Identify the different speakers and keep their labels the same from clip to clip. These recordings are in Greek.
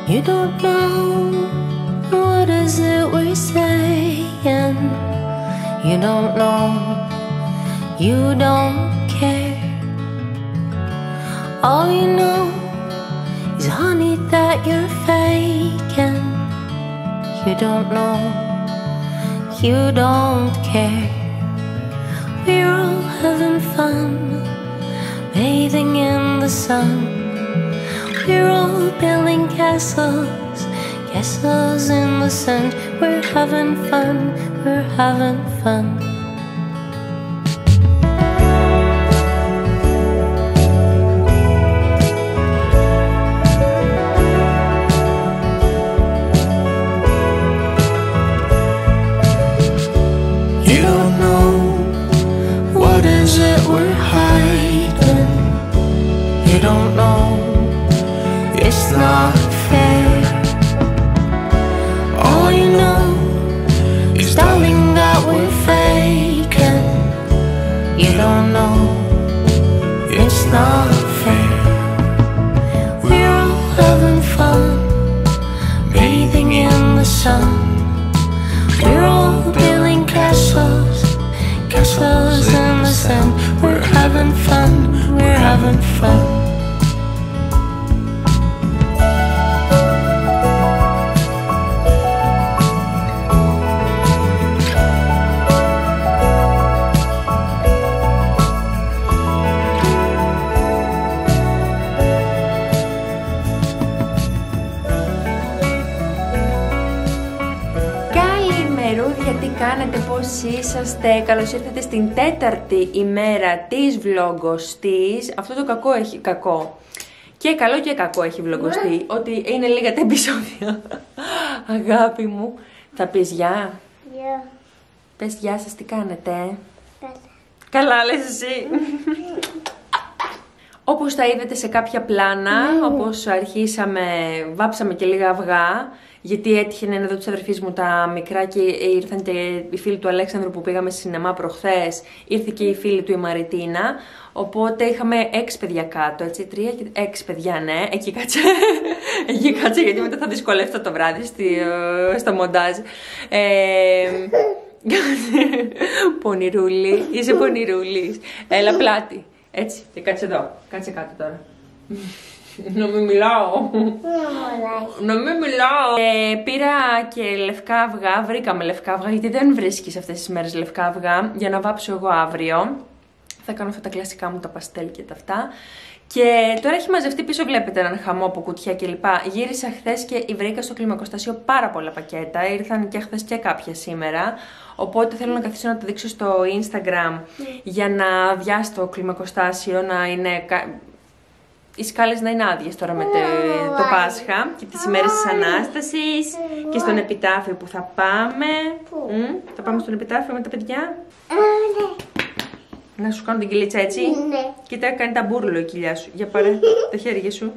Speaker 1: You don't know what is it we're saying. You don't know, you don't care. All you know is honey that you're faking. You don't know, you don't care. We're all having fun, bathing in the sun. We're all building castles, castles in the sand. We're having fun, we're having fun. You don't know what is it we're hiding. You don't know, it's not fair. All you know is, darling, that we're faking. You don't know, it's not fair. We're all having fun, bathing in the sun. We're all building castles, castles in the sand. We're having fun, we're having fun.
Speaker 2: Τι κάνετε, πώς είσαστε? Καλώς ήρθατε στην τέταρτη ημέρα της βλογκοστής. Αυτό το κακό έχει κακό. Και καλό και κακό έχει βλογκοστή. Ότι είναι λίγα τα επεισόδια. Αγάπη μου. Θα πεις γεια?
Speaker 3: Γεια.
Speaker 2: Πες γεια σας, τι κάνετε?
Speaker 3: Καλά.
Speaker 2: Καλά λες εσύ. Όπως τα είδατε σε κάποια πλάνα, όπως αρχίσαμε, βάψαμε και λίγα αυγά. Γιατί έτυχε να είναι εδώ της αδερφής μου τα μικρά και ήρθαν και οι φίλοι του Αλέξανδρου που πήγαμε στη σινεμά προχθές. Ήρθε και η φίλη του η Μαριτίνα. Οπότε είχαμε 6 παιδιά κάτω, έτσι, 3 και 6 παιδιά, ναι. Εκεί κάτσε. Εκεί κάτσε γιατί μετά θα δυσκολεύεται το βράδυ στο μοντάζ. Πονηρούλη, είσαι πονηρούλης. Έλα πλάτη. Έτσι, και κάτσε εδώ. Κάτσε κάτω τώρα. Να μην μιλάω. Να μην μιλάω. Πήρα και λευκά αυγά. Βρήκαμε λευκά αυγά γιατί δεν βρίσκεις αυτές τις μέρες λευκά αυγά. Για να βάψω εγώ αύριο. Θα κάνω αυτά τα κλασικά μου τα παστέλ και τα αυτά. Και τώρα έχει μαζευτεί πίσω, βλέπετε έναν χαμό από κουτιά κλπ. Γύρισα χθες και βρήκα στο κλιμακοστάσιο πάρα πολλά πακέτα. Ήρθαν και χθες και κάποια σήμερα. Οπότε θέλω να καθίσω να τα δείξω στο Instagram για να αδειάσει το κλιμακοστάσιο, να είναι. Οι σκάλες να είναι άδειες τώρα με το Πάσχα και τις ημέρες της Ανάστασης και στον επιτάφιο που θα πάμε. Θα πάμε στον επιτάφιο με τα παιδιά. Να σου κάνω την κυλίτσα έτσι.
Speaker 3: Ναι.
Speaker 2: Κοίτα, κάνει τα μπουρλο η κοιλιά σου. Για πάρε τα χέρια σου.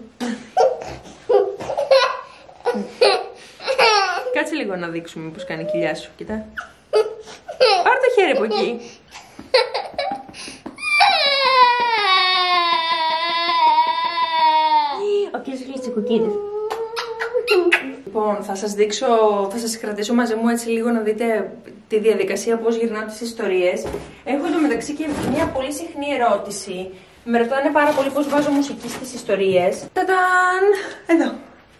Speaker 2: Κάτσε λίγο να δείξουμε πώς κάνει η κοιλιά σου. Κοίτα. Πάρε το χέρι από εκεί. Ο κύριος Γλυτσικοκίδης. Λοιπόν, θα σας δείξω, θα σας κρατήσω μαζί μου έτσι λίγο να δείτε τη διαδικασία πώς γυρνάω τις ιστορίες. Έχω εντωμεταξύ και μια πολύ συχνή ερώτηση. Με ρωτάνε πάρα πολύ πώς βάζω μουσική στις ιστορίες. Ταντάν! Εδώ.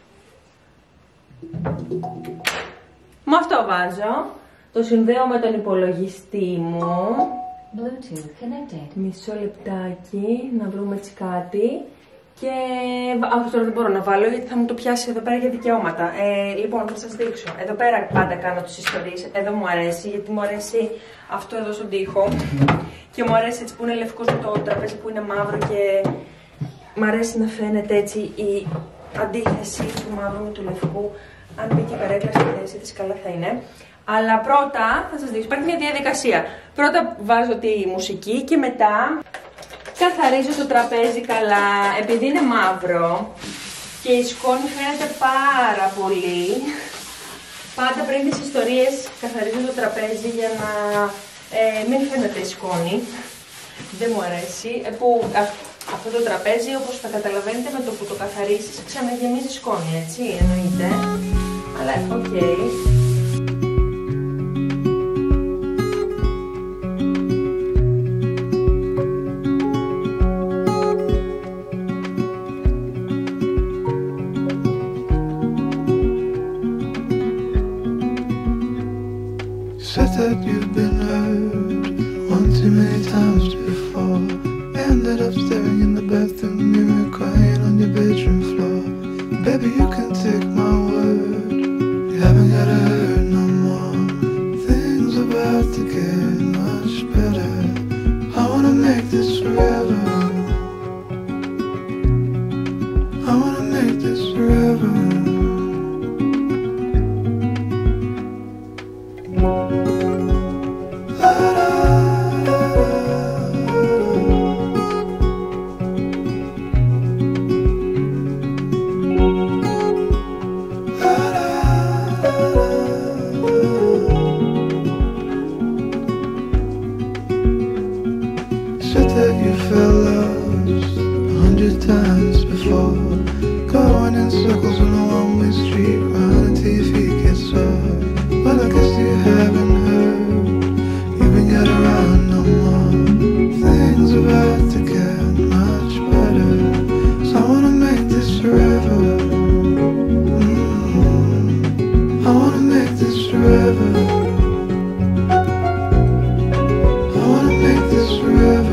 Speaker 2: Με αυτό βάζω. Το συνδέω με τον υπολογιστή μου.
Speaker 4: Bluetooth connected.
Speaker 2: Μισό λεπτάκι, να βρούμε έτσι κάτι. Και αυτό τώρα δεν μπορώ να βάλω γιατί θα μου το πιάσει εδώ πέρα για δικαιώματα. Λοιπόν, θα σας δείξω. Εδώ πέρα πάντα κάνω τις ιστορίες. Εδώ μου αρέσει γιατί μου αρέσει αυτό εδώ στον τοίχο. Και μου αρέσει έτσι που είναι λευκός με το τραπέζι που είναι μαύρο και μου αρέσει να φαίνεται έτσι η αντίθεση του μαύρου με του λευκού. Αν μπει και η καρέκλα στη θέση της, καλά θα είναι. Αλλά πρώτα θα σας δείξω. Υπάρχει μια διαδικασία. Πρώτα βάζω τη μουσική και μετά καθαρίζω το τραπέζι καλά, επειδή είναι μαύρο και η σκόνη φαίνεται πάρα πολύ. Πάντα πριν τις ιστορίες καθαρίζω το τραπέζι για να μην φαίνεται η σκόνη. Δεν μου αρέσει. Που Αυτό το τραπέζι, όπως θα καταλαβαίνετε, με το που το καθαρίσεις ξαναγεμίζει σκόνη, έτσι, εννοείται. Αλλά οκ.
Speaker 1: Said that you've been hurt one too many times before. Ended up staring in the bathroom mirror, crying on your bedroom floor. Baby, you can take my word, you haven't gotta hurt no more. Things about to get much better. I wanna make this forever. I wanna make this forever. Said that you felt lost 100 times before, going in circles on a one-way street, running till your feet get sore. Well, I guess you haven't heard, you ain't got around no more. Things about to get much better, so I wanna make this forever. I wanna make this forever. I wanna make this forever.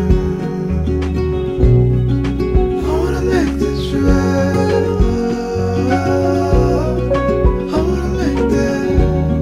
Speaker 1: I wanna make this forever. I wanna make this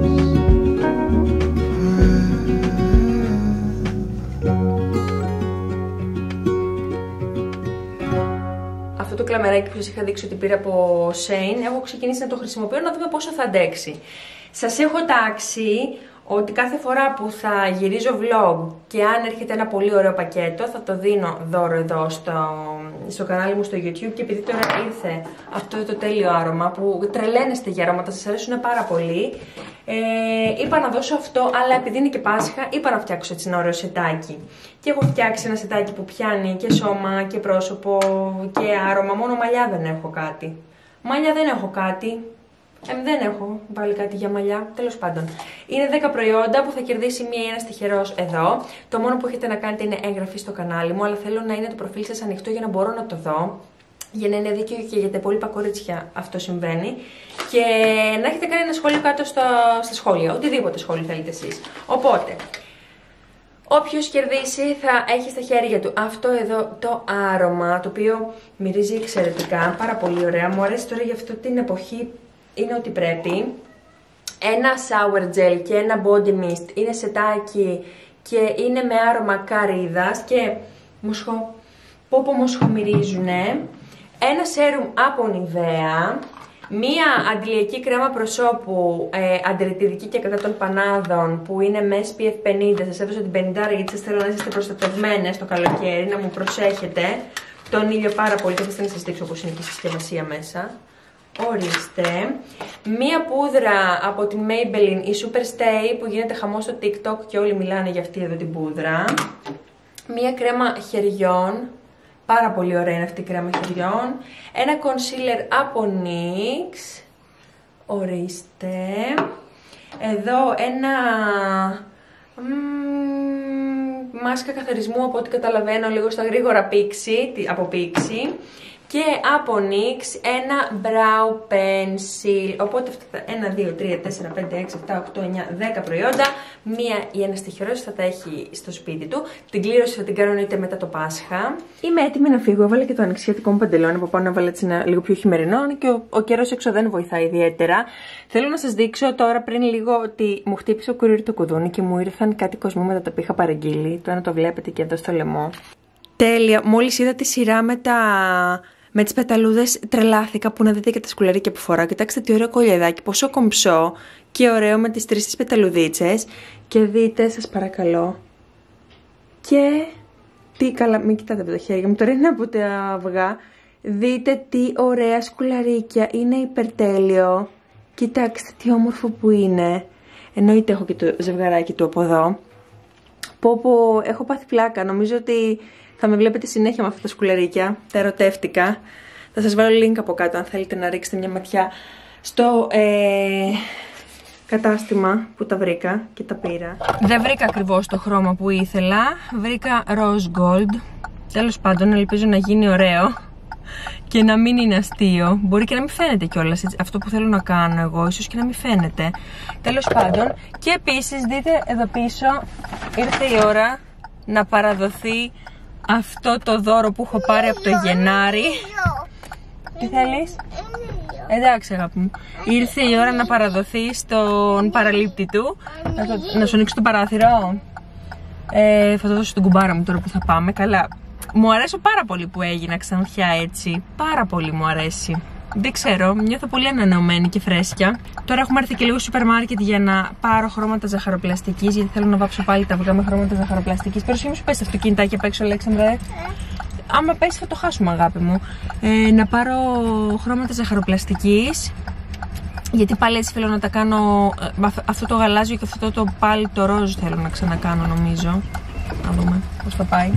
Speaker 1: forever.
Speaker 2: Αυτό το κλαμεράκι που σας είχα δείξει ότι πήρα από Shein, έχω ξεκινήσει να το χρησιμοποιώ να δούμε πόσο θα αντέξει. Σας έχω τάξει ότι κάθε φορά που θα γυρίζω vlog και αν έρχεται ένα πολύ ωραίο πακέτο θα το δίνω δώρο εδώ στο κανάλι μου στο YouTube. Και επειδή τώρα ήρθε αυτό το τέλειο άρωμα που τρελαίνεστε για αρώματα, σας αρέσουν πάρα πολύ, είπα να δώσω αυτό, αλλά επειδή είναι και Πάσχα είπα να φτιάξω έτσι ένα ωραίο σετάκι. Και έχω φτιάξει ένα σετάκι που πιάνει και σώμα και πρόσωπο και άρωμα, μόνο μαλλιά δεν έχω κάτι. Μαλλιά δεν έχω κάτι. Δεν έχω βάλει κάτι για μαλλιά, τέλος πάντων. Είναι 10 προϊόντα που θα κερδίσει μία ή ένας τυχερός εδώ. Το μόνο που έχετε να κάνετε είναι έγγραφη στο κανάλι μου, αλλά θέλω να είναι το προφίλ σας ανοιχτό για να μπορώ να το δω. Για να είναι δίκαιο και για τα υπόλοιπα κορίτσια αυτό συμβαίνει. Και να έχετε κάνει ένα σχόλιο κάτω στα σχόλια, οτιδήποτε σχόλιο θέλετε εσείς. Οπότε, όποιος κερδίσει θα έχει στα χέρια του αυτό εδώ το άρωμα, το οποίο μυρίζει εξαιρετικά, πάρα πολύ ωραία. Μου αρέσει τώρα για αυτή την εποχή. Είναι ότι πρέπει. Ένα shower gel και ένα body mist. Είναι σετάκι και είναι με άρωμα καρύδας και μοσχο. Πόπο μοσχο μυρίζουνε. Ένα serum από Nivea. Μία αντιλιακή κρέμα προσώπου αντιρρητιδική και κατά των πανάδων που είναι με SPF 50. Σας έδωσα την 50 ρίτσες. Θέλω να είστε προστατευμένες το καλοκαίρι, να μου προσέχετε τον ήλιο πάρα πολύ και θα σας δείξω πως είναι και η συσκευασία μέσα. Ορίστε. Μία πούδρα από την Maybelline, η Super Stay, που γίνεται χαμό στο TikTok και όλοι μιλάνε για αυτή εδώ την πούδρα. Μία κρέμα χεριών. Πάρα πολύ ωραία είναι αυτή η κρέμα χεριών. Ένα concealer από NYX. Ορίστε. Εδώ ένα μάσκα καθαρισμού, από ό,τι καταλαβαίνω λίγο στα γρήγορα από Pixi. Και από NYX ένα brow pencil. Οπότε αυτά 1, 2, 3, 4, 5, 6, 7, 8, 9, 10 προϊόντα. Μία ή ένας τυχερός θα τα έχει στο σπίτι του. Την κλήρωση θα την κάνω είτε μετά το Πάσχα. Είμαι έτοιμη να φύγω. Έβαλα και το ανοιξιατικό μου παντελόνι από πάνω, έβαλα έτσι ένα λίγο πιο χειμερινό. Και ο καιρός έξω δεν βοηθάει ιδιαίτερα. Θέλω να σας δείξω τώρα πριν λίγο ότι μου χτύπησε ο courier το κουδούνι και μου ήρθαν κάτι κοσμήματα τα οποία είχα παραγγείλει. Το ένα το βλέπετε και εδώ στο λαιμό. Τέλεια. Μόλις είδα τη σειρά με τις πεταλούδες, τρελάθηκα που να δείτε και τα σκουλαρίκια που φοράω. Κοιτάξτε τι ωραίο κολλιεδάκι, πόσο κομψό και ωραίο με τις 3 τις πεταλουδίτσες. Και δείτε, σας παρακαλώ. Και τι καλά, μην κοιτάτε από τα χέρια μου, τώρα είναι από τα αυγά. Δείτε τι ωραία σκουλαρίκια, είναι υπερτέλειο. Κοιτάξτε τι όμορφο που είναι. Εννοείται έχω και το ζευγαράκι του από εδώ. Πω, έχω πάθει πλάκα. Νομίζω ότι θα με βλέπετε συνέχεια με αυτά τα σκουλαρίκια. Τα ερωτεύτηκα. Θα σας βάλω link από κάτω αν θέλετε να ρίξετε μια ματιά στο κατάστημα που τα βρήκα και τα πήρα. Δεν βρήκα ακριβώς το χρώμα που ήθελα. Βρήκα rose gold. Τέλος πάντων, ελπίζω να γίνει ωραίο και να μην είναι αστείο. Μπορεί και να μην φαίνεται κιόλας αυτό που θέλω να κάνω εγώ, ίσως και να μην φαίνεται. Τέλος πάντων, και επίσης δείτε εδώ πίσω, ήρθε η ώρα να παραδοθεί αυτό το δώρο που έχω πάρει από το Γενάρη. Τι θέλεις? Εντάξει, αγάπη μου. Ήρθε η ώρα να παραδοθεί στον παραλήπτη του. Να σου ανοίξω το παράθυρο. Θα το δώσω στην κουμπάρα μου τώρα που θα πάμε. Καλά. Μου αρέσει πάρα πολύ που έγινα ξανθιά έτσι. Πάρα πολύ μου αρέσει. Δεν ξέρω, νιώθω πολύ ανανεωμένη και φρέσκια. Τώρα έχουμε έρθει και λίγο στο σούπερ μάρκετ για να πάρω χρώματα ζαχαροπλαστικής. Γιατί θέλω να βάψω πάλι τα αυγά με χρώματα ζαχαροπλαστικής. Πρόσεχε, μη σου πέσει το αυτοκίνητάκι απ' έξω, Αλέξανδρε. Άμα πέσει θα το χάσουμε, αγάπη μου. Να πάρω χρώματα ζαχαροπλαστικής. Γιατί πάλι έτσι θέλω να τα κάνω. Αυτό το γαλάζιο και αυτό το πάλι το ροζ θέλω να ξανακάνω, νομίζω. Να δούμε πώς θα πάει.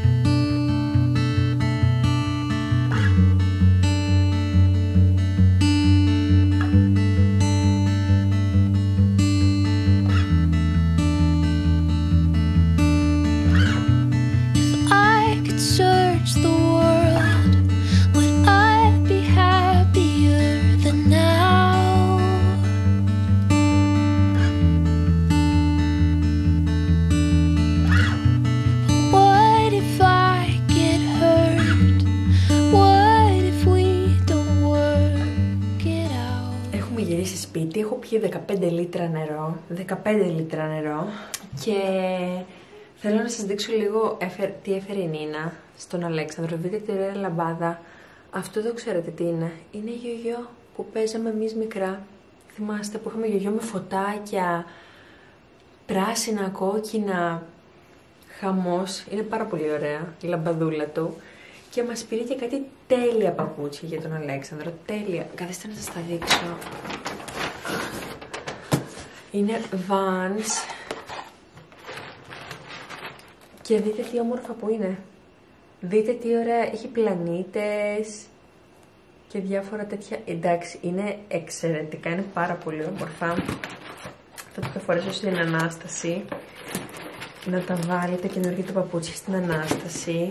Speaker 2: Σπίτι, έχω πιει 15 λίτρα νερό, 15 λίτρα νερό και θέλω να σας δείξω λίγο τι έφερε η Νίνα στον Αλέξανδρο. Δείτε τη ωραία λαμπάδα. Αυτό δεν ξέρετε τι είναι. Είναι η γιογιό που παίζαμε εμείς μικρά. Θυμάστε που είχαμε γιογιό με φωτάκια, πράσινα, κόκκινα, χαμός. Είναι πάρα πολύ ωραία η λαμπαδούλα του. Και μας πήρε και κάτι τέλεια παπούτσια για τον Αλέξανδρο. Τέλεια. Καθίστε να σας τα δείξω. Είναι Vans. Και δείτε τι όμορφα που είναι. Δείτε τι ωραία. Έχει πλανήτες και διάφορα τέτοια. Εντάξει, είναι εξαιρετικά. Είναι πάρα πολύ όμορφα. Θα το φορέσω στην Ανάσταση. Να τα βάλετε καινούργια τα παπούτσια στην Ανάσταση.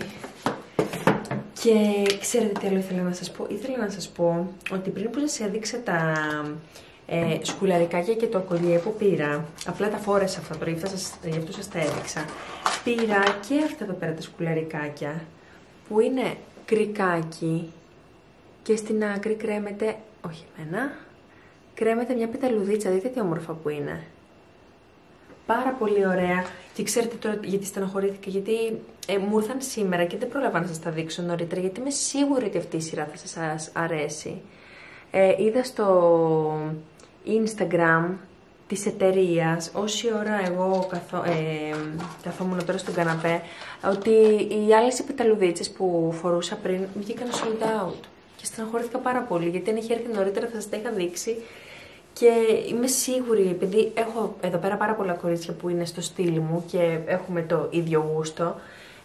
Speaker 2: Και ξέρετε τι άλλο ήθελα να σας πω. Ήθελα να σας πω ότι πριν που σας έδειξα τα σκουλαρικάκια και το κολλιέ που πήρα, απλά τα φόρεσα αυτά τώρα, γι' αυτό σας τα έδειξα. Πήρα και αυτά εδώ πέρα τα σκουλαρικάκια που είναι κρικάκι και στην άκρη κρέμεται, όχι εμένα, κρέμεται μια πεταλουδίτσα. Δείτε τι όμορφα που είναι. Πάρα πολύ ωραία. Και ξέρετε τώρα γιατί στεναχωρήθηκα, γιατί μου ήρθαν σήμερα και δεν πρόλαβα να σας τα δείξω νωρίτερα, γιατί είμαι σίγουρη ότι αυτή η σειρά θα σας αρέσει. Είδα στο Instagram της εταιρείας, όση ώρα εγώ καθόμουν τώρα στον καναπέ, ότι οι άλλες πεταλουδίτσες που φορούσα πριν βγήκαν sold out. Και στεναχωρήθηκα πάρα πολύ, γιατί αν είχε έρθει νωρίτερα θα σας τα είχα δείξει. Και είμαι σίγουρη, επειδή έχω εδώ πέρα πάρα πολλά κορίτσια που είναι στο στυλ μου και έχουμε το ίδιο γούστο,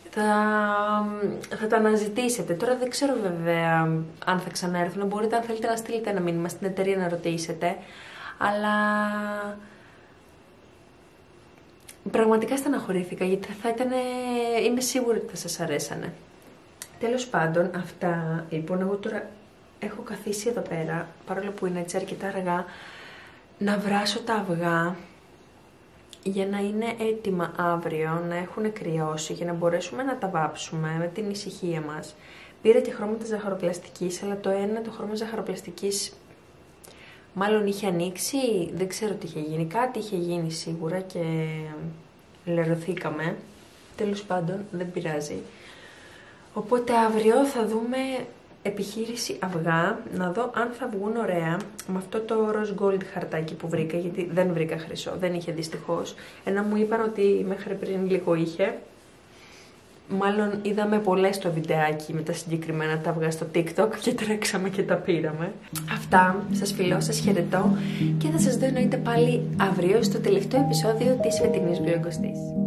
Speaker 2: θα τα αναζητήσετε. Τώρα δεν ξέρω βέβαια αν θα ξαναέρθουν. Μπορείτε, αν θέλετε, να στείλετε ένα μήνυμα στην εταιρεία να ρωτήσετε. Αλλά πραγματικά στεναχωρήθηκα, γιατί θα ήταν, είμαι σίγουρη ότι θα σας αρέσανε. Τέλος πάντων, αυτά. Λοιπόν, εγώ τώρα έχω καθίσει εδώ πέρα, παρόλο που είναι έτσι αρκετά αργά, να βράσω τα αυγά για να είναι έτοιμα αύριο, να έχουν κρυώσει, για να μπορέσουμε να τα βάψουμε με την ησυχία μας. Πήρα και χρώματα ζαχαροπλαστικής, αλλά το χρώμα ζαχαροπλαστικής μάλλον είχε ανοίξει, δεν ξέρω τι είχε γίνει. Κάτι είχε γίνει σίγουρα και λερωθήκαμε. Τέλος πάντων, δεν πειράζει. Οπότε αύριο θα δούμε επιχείρηση αυγά, να δω αν θα βγουν ωραία με αυτό το rose gold χαρτάκι που βρήκα, γιατί δεν βρήκα χρυσό, δεν είχε δυστυχώς. Ενώ μου είπαν ότι μέχρι πριν λίγο είχε. Μάλλον είδαμε πολλές στο βιντεάκι με τα συγκεκριμένα τα αυγά στο TikTok και τρέξαμε και τα πήραμε. Αυτά, σας φιλώ, σας χαιρετώ και θα σας δω εννοείται πάλι αύριο στο τελευταίο επεισόδιο της φετινής Vlogostis.